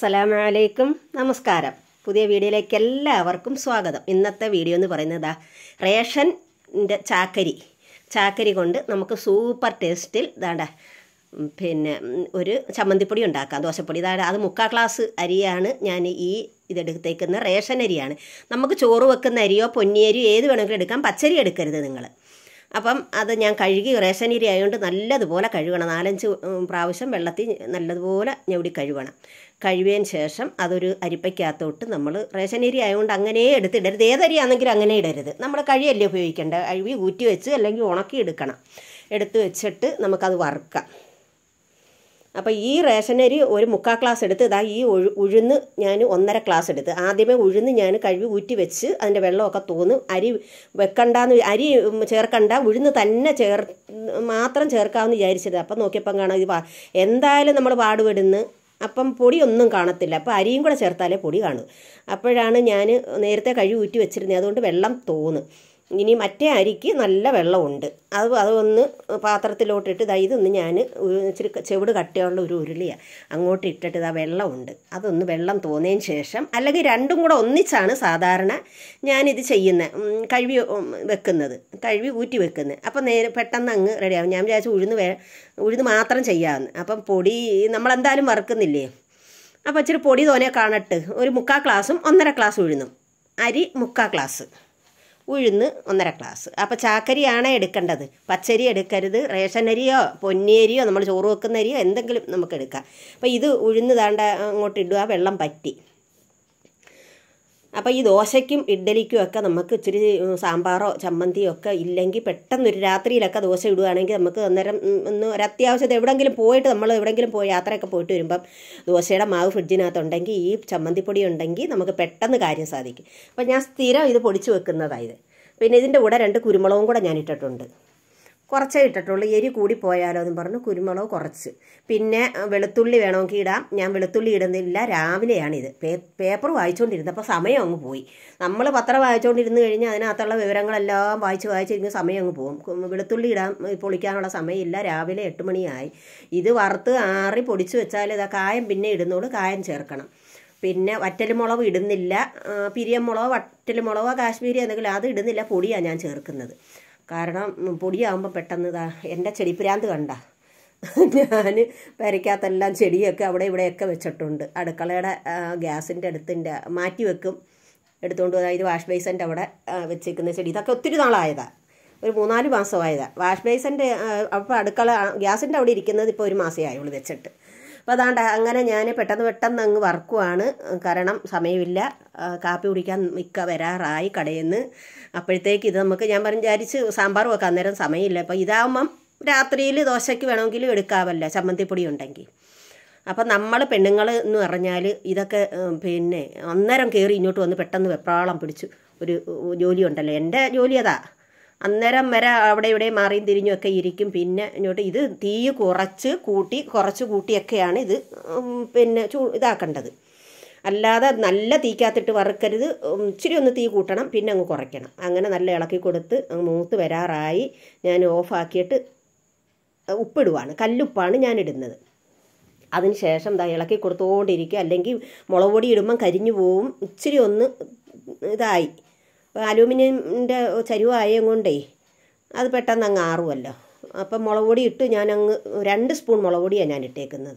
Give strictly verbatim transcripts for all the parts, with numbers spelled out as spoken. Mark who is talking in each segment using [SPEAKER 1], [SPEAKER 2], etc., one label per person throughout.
[SPEAKER 1] അസ്സലാമു അലൈക്കും നമസ്കാരം. പുതിയ വീഡിയോയിലേക്ക് എല്ലാവർക്കും സ്വാഗതം. ഇന്നത്തെ വീഡിയോ എന്ന് പറയുന്നത് റേഷൻ്റെ ചാക്കരി ചാക്കരി കൊണ്ട് നമുക്ക് സൂപ്പർ ടേസ്റ്റിൽ ഇതാണ്ട പിന്നെ ഒരു ചമ്മന്തിപ്പൊടി ഉണ്ടാക്കാം. ദോശപ്പൊടി ഇതാണ്ട് അത് മുക്കാൽ ഗ്ലാസ് അരിയാണ് ഞാൻ ഈ ഇതെടുത്തേക്കുന്ന റേഷൻ അരിയാണ്. നമുക്ക് ചോറ് വെക്കുന്ന അരിയോ പൊന്നിയരിയോ ഏത് വേണമെങ്കിലും എടുക്കാം. പച്ചരി എടുക്കരുത് നിങ്ങൾ. അപ്പം അത് ഞാൻ കഴുകി റേഷൻ അരി ആയതുകൊണ്ട് നല്ലതുപോലെ കഴുകണം. നാലഞ്ച് പ്രാവശ്യം വെള്ളത്തിൽ നല്ലതുപോലെ ഞെവിടി കഴുകണം. കഴുകിയതിന് ശേഷം അതൊരു അരിപ്പയ്ക്കകത്തോട്ട് നമ്മൾ റേഷൻ അരി ആയതുകൊണ്ട് അങ്ങനെ എടുത്തിടരുത്. ഏതരിയാണെങ്കിലും അങ്ങനെ ഇടരുത്. നമ്മൾ കഴിയല്ലേ ഉപയോഗിക്കേണ്ട. കഴുകി ഊറ്റി വെച്ച് അല്ലെങ്കിൽ ഉണക്കി എടുക്കണം. എടുത്ത് വെച്ചിട്ട് നമുക്കത് വറുക്കാം. അപ്പോൾ ഈ റേഷൻ അരി ഒരു മുക്കാൽ ഗ്ലാസ് എടുത്ത് ഇതാ ഈ ഉഴു ഉഴുന്ന് ഞാൻ ഒന്നര ഗ്ലാസ് എടുത്ത് ആദ്യമേ ഉഴുന്ന് ഞാൻ കഴുകി ഊറ്റി വെച്ച് അതിൻ്റെ വെള്ളമൊക്കെ തോന്നും. അരി വെക്കണ്ടെന്ന് അരി ചേർക്കണ്ട, ഉഴുന്ന് തന്നെ ചേർ മാത്രം ചേർക്കാമെന്ന് വിചാരിച്ചത്. അപ്പം നോക്കിയപ്പം കാണാം ഇത് എന്തായാലും നമ്മൾ പാടുപെടുന്ന്. അപ്പം പൊടിയൊന്നും കാണത്തില്ല. അപ്പോൾ അരിയും കൂടെ ചേർത്താലേ പൊടി കാണും. അപ്പോഴാണ് ഞാൻ നേരത്തെ കഴുകി ഊറ്റി വെച്ചിരുന്നത്. അതുകൊണ്ട് വെള്ളം തോന്നും. ഇനി മറ്റേ അരിക്ക് നല്ല വെള്ളമുണ്ട്. അത് അതൊന്ന് പാത്രത്തിലോട്ടിട്ട് ഇതാ ഇതൊന്ന് ഞാൻ ഇച്ചിരി ചെവിട് കട്ടിയുള്ള ഒരു ഉരുളിയാണ് അങ്ങോട്ട് ഇട്ടിട്ട് ഇതാ വെള്ളമുണ്ട്. അതൊന്ന് വെള്ളം തോന്നിയതിന് ശേഷം അല്ലെങ്കിൽ രണ്ടും കൂടെ ഒന്നിച്ചാണ് സാധാരണ ഞാനിത് ചെയ്യുന്നത്, കഴുകി വെക്കുന്നത്, കഴുകി ഊറ്റി വെക്കുന്നത്. അപ്പം നേരെ പെട്ടെന്ന് അങ്ങ് റെഡിയാകും. ഞാൻ വിചാരിച്ചു ഉഴുന്ന് വേ ഉഴുന്ന് മാത്രം ചെയ്യാമെന്ന്. അപ്പം പൊടി നമ്മളെന്തായാലും വറുക്കുന്നില്ലേ. അപ്പോൾ ഇച്ചിരി പൊടി തോനെ കാണട്ട്. ഒരു മുക്കാൽ ഗ്ലാസും ഒന്നര ഗ്ലാസ് ഉഴുന്നും. അരി മുക്കാൽ ഗ്ലാസ്, ഉഴുന്ന് ഒന്നര ഗ്ലാസ്. അപ്പോൾ ചാക്കരിയാണ് എടുക്കേണ്ടത്. പച്ചരി എടുക്കരുത്. റേഷൻ അരിയോ പൊന്നിയരിയോ നമ്മൾ ചോറ് വെക്കുന്ന അരിയോ എന്തെങ്കിലും നമുക്ക് എടുക്കാം. അപ്പോൾ ഇത് ഉഴുന്ന് താണ്ട അങ്ങോട്ട് ഇടുക. വെള്ളം പറ്റി. അപ്പോൾ ഈ ദോശയ്ക്കും ഇഡ്ഡലിക്കും ഒക്കെ നമുക്ക് ഇച്ചിരി സാമ്പാറോ ചമ്മന്തിയോ ഒക്കെ ഇല്ലെങ്കിൽ പെട്ടെന്നൊരു രാത്രിയിലൊക്കെ ദോശ ഇടുകയാണെങ്കിൽ നമുക്ക് അന്നേരം ഒന്ന് ഒരത്യാവശ്യത്തെ എവിടെയെങ്കിലും പോയിട്ട് നമ്മൾ എവിടെയെങ്കിലും പോയി യാത്രയൊക്കെ പോയിട്ട് വരുമ്പം ദോശയുടെ മാവ് ഫ്രിഡ്ജിനകത്തുണ്ടെങ്കിൽ ഈ ചമ്മന്തിപ്പൊടി ഉണ്ടെങ്കിൽ നമുക്ക് പെട്ടെന്ന് കാര്യം സാധിക്കും. അപ്പോൾ ഞാൻ സ്ഥിരം ഇത് പൊടിച്ച് വെക്കുന്നതായത്. പിന്നെ ഇതിൻ്റെ കൂടെ രണ്ട് കുരുമുളകും കൂടെ ഞാൻ ഇട്ടിട്ടുണ്ട്. കുറച്ചേ ഇട്ടിട്ടുള്ളൂ. എരി കൂടി പോയാലോ എന്ന് പറഞ്ഞ് കുരുമുളക് കുറച്ച്. പിന്നെ വെളുത്തുള്ളി വേണമെങ്കിൽ ഇടാം. ഞാൻ വെളുത്തുള്ളി ഇടുന്നില്ല. രാവിലെയാണിത്. പേ പേപ്പർ വായിച്ചുകൊണ്ടിരുന്നപ്പോൾ സമയം അങ്ങ് പോയി. നമ്മൾ പത്രം വായിച്ചുകൊണ്ടിരുന്ന് കഴിഞ്ഞാൽ അതിനകത്തുള്ള വിവരങ്ങളെല്ലാം വായിച്ച് വായിച്ചിരിക്കുന്ന സമയം അങ്ങ് പോകും. വെളുത്തുള്ളി ഇടാൻ പൊളിക്കാനുള്ള സമയമില്ല. രാവിലെ എട്ട് മണിയായി. ഇത് വറുത്ത് ആറി പൊടിച്ച് വെച്ചാൽ ഇതാ കായം പിന്നെ ഇടുന്നോട് കായം ചേർക്കണം. പിന്നെ വറ്റൽമുളക് ഇടുന്നില്ല. പിരിയമുളകോ വറ്റൽമുളകോ കാശ്മീരി എന്തെങ്കിലും അത് ഇടുന്നില്ല. പൊടിയാണ് ഞാൻ ചേർക്കുന്നത്. കാരണം പൊടിയാകുമ്പോൾ പെട്ടെന്ന് ഇതാ എൻ്റെ ചെടിപ്രാന്ത് കണ്ട ഞാൻ പെരയ്ക്കകത്തെല്ലാം ചെടിയൊക്കെ അവിടെ ഇവിടെയൊക്കെ വെച്ചിട്ടുണ്ട്. അടുക്കളയുടെ ഗ്യാസിൻ്റെ അടുത്തിൻ്റെ മാറ്റി വെക്കും. എടുത്തുകൊണ്ട് അതായത് വാഷ് ബേസിൻ്റെ അവിടെ വെച്ചേക്കുന്ന ചെടി ഇതൊക്കെ ഒത്തിരി നാളായതാണ്. ഒരു മൂന്നാല് മാസമായതാണ്. വാഷ് ബേസിൻ്റെ അപ്പോൾ അടുക്കള ഗ്യാസിൻ്റെ അവിടെ ഇരിക്കുന്നത് ഇപ്പോൾ ഒരു മാസമേ ആയുള്ളൂ വെച്ചിട്ട്. അപ്പോൾ അതാണ്ട് അങ്ങനെ ഞാൻ പെട്ടെന്ന് പെട്ടെന്ന് അങ്ങ് വറുക്കുവാണ്. കാരണം സമയമില്ല. കാപ്പി കുടിക്കാൻ മിക്ക വരാറായി കടയിൽ നിന്ന്. അപ്പോഴത്തേക്ക് ഇത് നമുക്ക് ഞാൻ പറഞ്ഞ് വിചാരിച്ച് സാമ്പാർ വെക്കാൻ അന്നേരം സമയമില്ല. അപ്പോൾ ഇതാകുമ്പം രാത്രിയിൽ ദോശയ്ക്ക് വേണമെങ്കിലും എടുക്കാമല്ലോ ചമ്മന്തിപ്പൊടി ഉണ്ടെങ്കിൽ. അപ്പം നമ്മൾ പെണ്ണുങ്ങൾ എന്ന് പറഞ്ഞാൽ ഇതൊക്കെ പിന്നെ അന്നേരം കയറി ഇങ്ങോട്ട് വന്ന് പെട്ടെന്ന് വെപ്രാളം പിടിച്ച് ഒരു ജോലി ഉണ്ടല്ലോ. എൻ്റെ ജോലി അതാ. അന്നേരം വരെ അവിടെ ഇവിടെ മാറിയും തിരിഞ്ഞും ഒക്കെ ഇരിക്കും. പിന്നെ ഇങ്ങോട്ട് ഇത് തീ കുറച്ച് കൂട്ടി കുറച്ച് കൂട്ടിയൊക്കെയാണ് ഇത് പിന്നെ ചൂ ഇതാക്കേണ്ടത്. അല്ലാതെ നല്ല തീക്കകത്തിട്ട് വറുക്കരുത്. ഇച്ചിരി ഒന്ന് തീ കൂട്ടണം, പിന്നെ അങ്ങ് കുറയ്ക്കണം. അങ്ങനെ നല്ല ഇളക്കി കൊടുത്ത് മൂത്ത് വരാറായി. ഞാൻ ഓഫാക്കിയിട്ട് ഉപ്പിടുവാണ്. കല്ലുപ്പാണ് ഞാൻ ഇടുന്നത്. അതിന് ശേഷം എന്താ ഇളക്കി കൊടുത്തുകൊണ്ടിരിക്കുക. അല്ലെങ്കിൽ മുളക് പൊടി ഇടുമ്പം കരിഞ്ഞു പോവും. ഇച്ചിരി ഒന്ന് ഇതായി അലൂമിനിയമിൻ്റെ ചരുവായം കൊണ്ടേ അത് പെട്ടെന്ന് അങ്ങ് ആറുമല്ലോ. അപ്പം മുളക് പൊടി ഇട്ട് ഞാൻ അങ്ങ് രണ്ട് സ്പൂൺ മുളക് പൊടിയാണ് ഞാൻ ഇട്ടേക്കുന്നത്.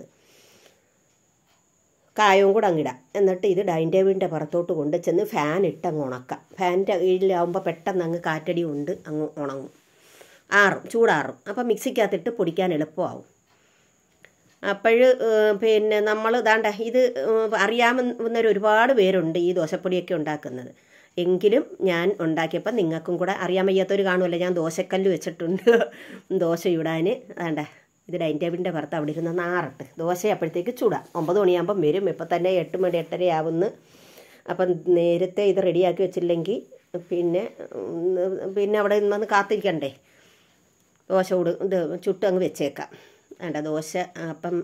[SPEAKER 1] കായവും കൂടെ അങ്ങിടാം. എന്നിട്ട് ഇത് ഡൈനിങ് ടേബിളിൻ്റെ പുറത്തോട്ട് കൊണ്ട് ചെന്ന് ഫാൻ ഇട്ട് അങ്ങ് ഉണക്കാം. ഫാനിൻ്റെ കീഴിലാവുമ്പോൾ പെട്ടെന്ന് അങ്ങ് കാറ്റടി കൊണ്ട് അങ്ങ് ഉണങ്ങും, ആറും, ചൂടാറും. അപ്പം മിക്സിക്കകത്തിട്ട് പൊടിക്കാൻ എളുപ്പമാവും. അപ്പോൾ പിന്നെ നമ്മൾ ഇതാണ്ട ഇത് അറിയാവുന്നവർ ഒരുപാട് പേരുണ്ട് ഈ ദോശപ്പൊടിയൊക്കെ ഉണ്ടാക്കുന്നത്. എങ്കിലും ഞാൻ ഉണ്ടാക്കിയപ്പോൾ നിങ്ങൾക്കും കൂടെ അറിയാൻ വയ്യാത്തൊരു കാണുമല്ലോ. ഞാൻ ദോശക്കല്ല് വെച്ചിട്ടുണ്ട് ദോശ ഇടാൻ. വേണ്ട ഇത് ഡൈനിങ് ടേബിളിൻ്റെ പുറത്ത് അവിടെ ഇരുന്ന് നാറട്ട് ദോശ അപ്പോഴത്തേക്ക് ചൂടാം. ഒമ്പത് മണിയാകുമ്പം വരും. ഇപ്പം തന്നെ എട്ട് മണി എട്ടര ആവുന്നു. അപ്പം നേരത്തെ ഇത് റെഡിയാക്കി വെച്ചില്ലെങ്കിൽ പിന്നെ പിന്നെ അവിടെ നിന്ന് കാത്തിരിക്കണ്ടേ. ദോശ ചൂട് ഇത് ചുട്ട് അങ്ങ് വെച്ചേക്കാം. വേണ്ട ദോശ അപ്പം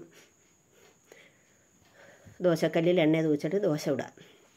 [SPEAKER 1] ദോശക്കല്ലിൽ എണ്ണ തൂച്ചിട്ട് ദോശ ഇടാം.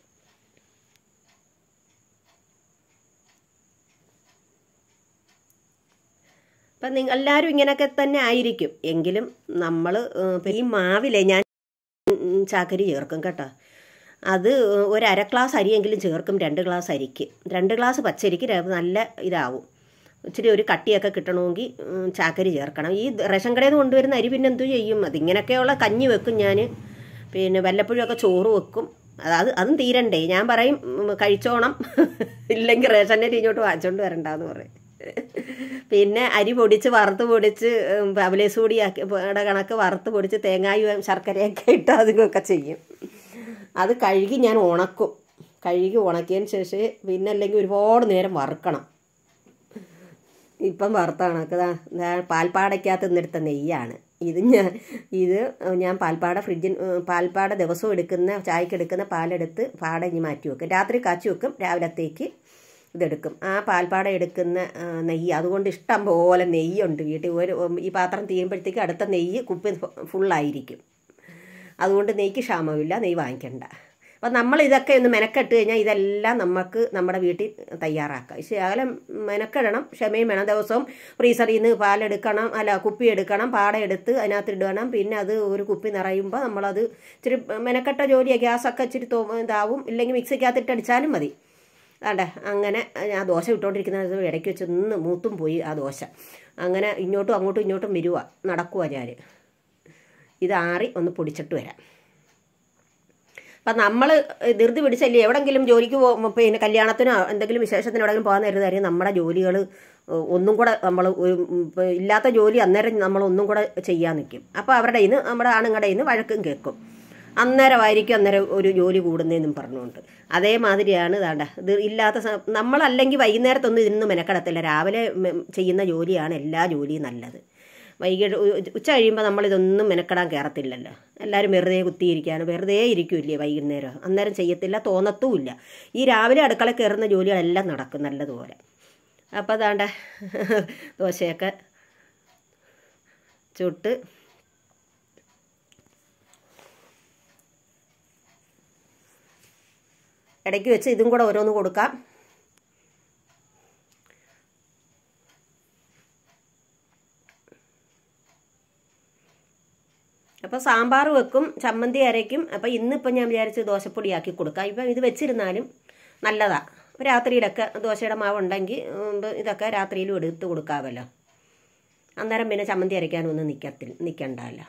[SPEAKER 1] അപ്പം നിങ്ങൾ എല്ലാവരും ഇങ്ങനെയൊക്കെ തന്നെ ആയിരിക്കും. എങ്കിലും നമ്മൾ ഈ മാവിലെ ഞാൻ ചാക്കരി ചേർക്കും കേട്ടോ. അത് ഒരു അര ഗ്ലാസ് അരിയെങ്കിലും ചേർക്കും രണ്ട് ഗ്ലാസ് അരിക്ക്. രണ്ട് ഗ്ലാസ് പച്ചരിക്ക് നല്ല ഇതാവും. ഇച്ചിരി ഒരു കട്ടിയൊക്കെ കിട്ടണമെങ്കിൽ ചാക്കരി ചേർക്കണം. ഈ റേഷൻ കടയിൽ നിന്ന് കൊണ്ടുവരുന്ന അരി പിന്നെ എന്തു ചെയ്യും? അതിങ്ങനെയൊക്കെയുള്ള കഞ്ഞി വെക്കും ഞാൻ. പിന്നെ വല്ലപ്പോഴുമൊക്കെ ചോറ് വെക്കും. അത് അതും തീരണ്ടേ. ഞാൻ പറയും കഴിച്ചോണം, ഇല്ലെങ്കിൽ റേഷൻ അരി ഇങ്ങോട്ട് വാങ്ങിച്ചോണ്ട് വരണ്ടെന്ന് പറയും. പിന്നെ അരി പൊടിച്ച് വറുത്ത് പൊടിച്ച് അവലേസ് പൊടിയാക്കി കണക്ക് വറുത്ത് പൊടിച്ച് തേങ്ങായും ശർക്കരയൊക്കെ ഇട്ട് അതിനൊക്കെ ചെയ്യും. അത് കഴുകി ഞാൻ ഉണക്കും. കഴുകി ഉണക്കിയതിന് ശേഷം പിന്നെ അല്ലെങ്കിൽ ഒരുപാട് നേരം വറുക്കണം. ഇപ്പം വറുത്ത കണക്ക് പാൽപ്പാടയ്ക്കകത്ത് നിന്നെടുത്ത നെയ്യാണ് ഇത്. ഞാൻ ഇത് ഞാൻ പാൽപ്പാട ഫ്രിഡ്ജിൽ പാൽപ്പാട ദിവസവും എടുക്കുന്ന ചായക്ക് എടുക്കുന്ന പാലെടുത്ത് പാട ഇനി മാറ്റി വെക്കും. രാത്രി കാച്ചി വെക്കും, രാവിലത്തേക്ക് ഇതെടുക്കും. ആ പാൽപ്പാട എടുക്കുന്ന നെയ്യ് അതുകൊണ്ട് ഇഷ്ടം പോലെ നെയ്യുണ്ട് വീട്ടിൽ. ഒരു ഈ പാത്രം തീരുമ്പോഴത്തേക്ക് അടുത്ത നെയ്യ് കുപ്പി ഫുള്ളായിരിക്കും. അതുകൊണ്ട് നെയ്ക്ക് ക്ഷാമമില്ല, നെയ്യ് വാങ്ങിക്കണ്ട. അപ്പം നമ്മൾ ഇതൊക്കെ ഒന്ന് മെനക്കെട്ട് കഴിഞ്ഞാൽ ഇതെല്ലാം നമുക്ക് നമ്മുടെ വീട്ടിൽ തയ്യാറാക്കാം. ശകലം മെനക്കെടണം, ക്ഷമയും വേണം. ദിവസവും ഫ്രീസറിൽ നിന്ന് പാലെടുക്കണം, അല്ല കുപ്പി എടുക്കണം, പാട എടുത്ത് അതിനകത്ത് ഇടണം. പിന്നെ അത് ഒരു കുപ്പി നിറയുമ്പോൾ നമ്മളത് ഇച്ചിരി മെനക്കെട്ട ജോലിയാണ്. ഗ്യാസൊക്കെ ഇച്ചിരി തോ ഇതാവും. ഇല്ലെങ്കിൽ മിക്സിക്കകത്തിട്ട് അടിച്ചാലും മതി. ആണ്ടെ അങ്ങനെ ആ ദോശ ഇട്ടുകൊണ്ടിരിക്കുന്നത് ഇടയ്ക്ക് വെച്ച് നിന്ന് മൂത്തും പോയി ആ ദോശ. അങ്ങനെ ഇങ്ങോട്ടും അങ്ങോട്ടും ഇങ്ങോട്ടും വരുക നടക്കുക ഞാൻ. ഇതാറി ഒന്ന് പൊടിച്ചിട്ട് വരാം. അപ്പം നമ്മൾ ധൃതി പിടിച്ചല്ലേ എവിടെങ്കിലും ജോലിക്ക് പോ പിന്നെ കല്യാണത്തിനോ എന്തെങ്കിലും വിശേഷത്തിനോ എവിടെയെങ്കിലും പോകാൻ നേരത്തായിരിക്കും നമ്മുടെ ജോലികൾ ഒന്നും കൂടെ നമ്മൾ ഇല്ലാത്ത ജോലി അന്നേരം നമ്മൾ ഒന്നും കൂടെ ചെയ്യാൻ നിൽക്കും. അപ്പോൾ അവരുടെ ഇന്ന് നമ്മുടെ ആണുങ്ങളുടെ ഇന്ന് വഴക്കും കേൾക്കും. അന്നേരമായിരിക്കും അന്നേരം ഒരു ജോലി കൂടുന്നതെന്നും പറഞ്ഞുകൊണ്ട്. അതേമാതിരിയാണ് ഇതാണ്ട ഇത് ഇല്ലാത്ത നമ്മളല്ലെങ്കിൽ വൈകുന്നേരത്തൊന്നും ഇതിനൊന്നും മെനക്കെടത്തില്ല. രാവിലെ ചെയ്യുന്ന ജോലിയാണ് എല്ലാ ജോലിയും നല്ലത്. വൈകിട്ട് ഉച്ച കഴിയുമ്പോൾ നമ്മളിതൊന്നും മെനക്കെടാൻ കയറത്തില്ലല്ലോ. എല്ലാവരും വെറുതെ കുത്തിയിരിക്കുകയാണ്, വെറുതെ ഇരിക്കില്ലേ വൈകുന്നേരം. അന്നേരം ചെയ്യത്തില്ല, തോന്നത്തുമില്ല. ഈ രാവിലെ അടുക്കള കയറുന്ന ജോലികളെല്ലാം നടക്കും നല്ലതുപോലെ. അപ്പോൾ അതാണ്ട ദോശയൊക്കെ ചുട്ട് ഇടയ്ക്ക് വെച്ച് ഇതും കൂടെ ഓരോന്ന് കൊടുക്കാം. അപ്പോൾ സാമ്പാർ വെക്കും, ചമ്മന്തി അരയ്ക്കും. അപ്പോൾ ഇന്നിപ്പം ഞാൻ വിചാരിച്ച് ദോശപ്പൊടിയാക്കി കൊടുക്കാം. ഇപ്പം ഇത് വെച്ചിരുന്നാലും നല്ലതാണ്. രാത്രിയിലൊക്കെ ദോശയുടെ മാവ് ഉണ്ടെങ്കിൽ ഇതൊക്കെ രാത്രിയിലും എടുത്ത് കൊടുക്കാമല്ലോ. അന്നേരം പിന്നെ ചമ്മന്തി അരയ്ക്കാനൊന്നും നിൽക്കത്തില്ല നിൽക്കണ്ടല്ലോ.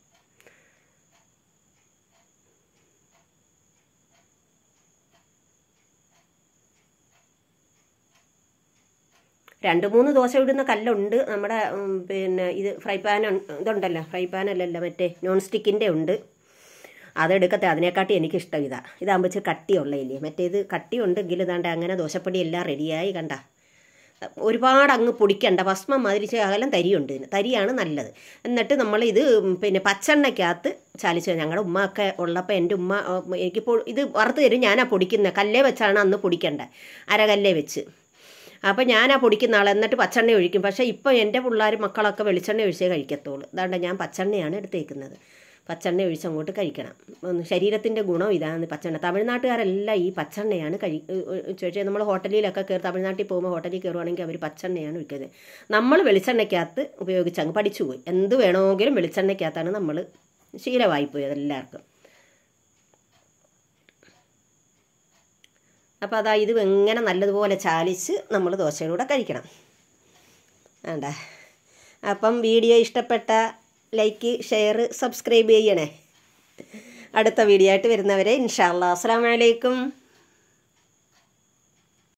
[SPEAKER 1] രണ്ട് മൂന്ന് ദോശ ഇടുന്ന കല്ലുണ്ട് നമ്മുടെ. പിന്നെ ഇത് ഫ്രൈ പാൻ ഇതുണ്ടല്ലോ, ഫ്രൈ പാനല്ലല്ലോ മറ്റേ നോൺ സ്റ്റിക്കിൻ്റെ ഉണ്ട്. അതെടുക്കത്തെ. അതിനെക്കാട്ടി എനിക്കിഷ്ടം ഇതാ. ഇതാകുമ്പോൾ ഇച്ചിരി കട്ടിയുള്ളയില്ലേ. മറ്റേത് കട്ടിയുണ്ടെങ്കിൽ ഇതാണ്ട് അങ്ങനെ ദോശപ്പൊടി എല്ലാം റെഡിയായി കണ്ട. ഒരുപാട് അങ്ങ് പൊടിക്കണ്ട. ഭസ്മം മാതിരി അകലം തരിയുണ്ട് ഇതിന്. തരിയാണ് നല്ലത്. എന്നിട്ട് നമ്മളിത് പിന്നെ പച്ചെണ്ണയ്ക്കകത്ത് ചാലിച്ച് ഞങ്ങളുടെ ഉമ്മ ഒക്കെ ഉള്ളപ്പോൾ എൻ്റെ ഉമ്മ എനിക്കിപ്പോൾ ഇത് വറുത്ത് തരും. ഞാനാ പൊടിക്കുന്നത്. കല്ലേ വെച്ചാണ് അന്ന് പൊടിക്കേണ്ടത്, അരകല്ലേ വെച്ച്. അപ്പോൾ ഞാനാ പൊടിക്കുന്ന ആൾ. എന്നിട്ട് പച്ചെണ്ണ ഒഴിക്കും. പക്ഷേ ഇപ്പോൾ എൻ്റെ പിള്ളേർ മക്കളൊക്കെ വെളിച്ചെണ്ണ ഒഴിച്ചേ കഴിക്കത്തുള്ളൂ. അതുകൊണ്ട് ഞാൻ പച്ചെണ്ണയാണ് എടുത്തേക്കുന്നത്. പച്ചെണ്ണ ഒഴിച്ച് അങ്ങോട്ട് കഴിക്കണം. ശരീരത്തിൻ്റെ ഗുണം ഇതാണ് പച്ചെണ്ണ. തമിഴ്നാട്ടുകാരെല്ലാം ഈ പച്ചെണ്ണയാണ് കഴി ചോദിച്ചാൽ നമ്മൾ ഹോട്ടലിലൊക്കെ കയറി തമിഴ്നാട്ടിൽ പോകുമ്പോൾ ഹോട്ടലിൽ കയറുവാണെങ്കിൽ അവർ പച്ചെണ്ണയാണ് ഒഴിക്കുന്നത്. നമ്മൾ വെളിച്ചെണ്ണയ്ക്കകത്ത് ഉപയോഗിച്ച് അങ്ങ് പഠിച്ചു പോയി. എന്ത് വേണമെങ്കിലും വെളിച്ചെണ്ണയ്ക്കകത്താണ് നമ്മൾ ശീലമായിപ്പോയി അതെല്ലാവർക്കും. അപ്പോൾ അതാ ഇത് എങ്ങനെ നല്ലതുപോലെ ചാലിച്ച് നമ്മൾ ദോശയിലൂടെ കഴിക്കണം. വേണ്ട. അപ്പം വീഡിയോ ഇഷ്ടപ്പെട്ട ലൈക്ക്, ഷെയർ, സബ്സ്ക്രൈബ് ചെയ്യണേ. അടുത്ത വീഡിയോ ആയിട്ട് വരുന്നവരെ ഇൻഷാ അല്ലാഹ്. അസ്സലാമു അലൈക്കും.